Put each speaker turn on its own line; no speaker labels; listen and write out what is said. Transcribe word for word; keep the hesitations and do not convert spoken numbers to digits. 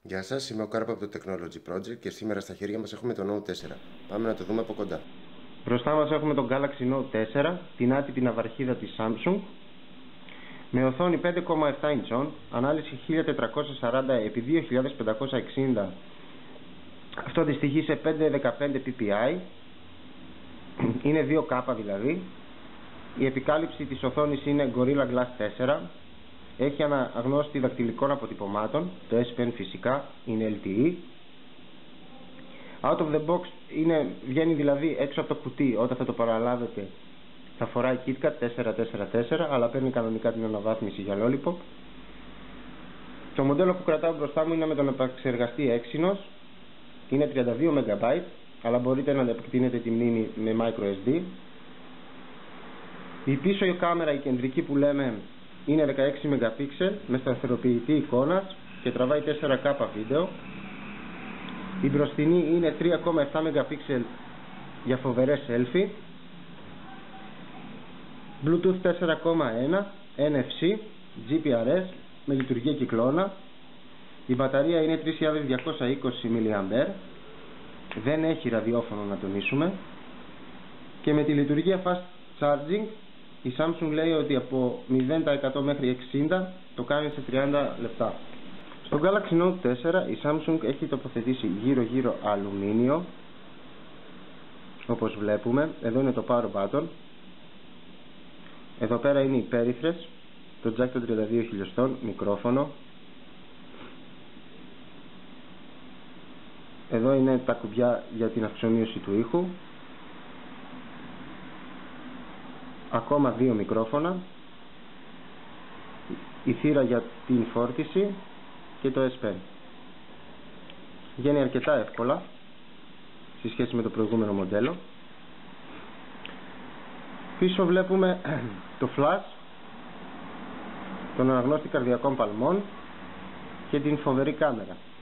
Γεια σας, είμαι ο Κάρπο από το Technology Project και σήμερα στα χέρια μας έχουμε το Note τέσσερα. Πάμε να το δούμε από κοντά.
Μπροστά μας έχουμε τον Galaxy Note τέσσερα, την άτυπη ναυαρχίδα της Samsung, με οθόνη πέντε κόμμα επτά ιντσών, ανάλυση χίλια τετρακόσια σαράντα επί δύο χιλιάδες πεντακόσια εξήντα, αυτό αντιστοιχεί σε πεντακόσια δεκαπέντε πι πι άι, είναι δύο κέι δηλαδή. Η επικάλυψη της οθόνης είναι Gorilla Glass τέσσερα, έχει αναγνώστη δακτυλικών αποτυπωμάτων, το S Pen φυσικά είναι ελ τι ι. Out of the box είναι, βγαίνει δηλαδή έξω από το κουτί, όταν θα το παραλάβετε θα φοράει KitKat τετρακόσια σαράντα τέσσερα, αλλά παίρνει κανονικά την αναβάθμιση για Lollipop. Το μοντέλο που κρατάω μπροστά μου είναι με τον επεξεργαστή Exynos, είναι τριάντα δύο μεγαμπάιτ, αλλά μπορείτε να επεκτείνετε τη μνήμη με microSD. Η πίσω η κάμερα, η κεντρική που λέμε, είναι δεκαέξι μεγαπίξελ με σταθεροποιητή εικόνας και τραβάει τέσσερα κέι βίντεο. Η μπροστινή είναι τρία κόμμα επτά μεγαπίξελ για φοβερές selfie. Bluetooth τέσσερα κόμμα ένα, εν εφ σι, τζι πι αρ ες με λειτουργία κυκλώνα. Η μπαταρία είναι τρεις χιλιάδες διακόσια είκοσι μιλιαμπέρ, δεν έχει ραδιόφωνο να τονίσουμε, και με τη λειτουργία fast charging η Samsung λέει ότι από μηδέν τοις εκατό μέχρι εξήντα το κάνει σε τριάντα λεπτά. Στο Galaxy Note τέσσερα η Samsung έχει τοποθετήσει γύρω γύρω αλουμίνιο, όπως βλέπουμε. Εδώ είναι το power button, εδώ πέρα είναι οι πέριθρες, το jack των τριάντα δύο χιλιοστών, μικρόφωνο. Εδώ είναι τα κουμπιά για την αυξομοίωση του ήχου, ακόμα δύο μικρόφωνα, η θύρα για την φόρτιση και το S Pen. Βγαίνει αρκετά εύκολα σε σχέση με το προηγούμενο μοντέλο. Πίσω βλέπουμε το flash, τον αναγνώστη καρδιακών παλμών και την φοβερή κάμερα.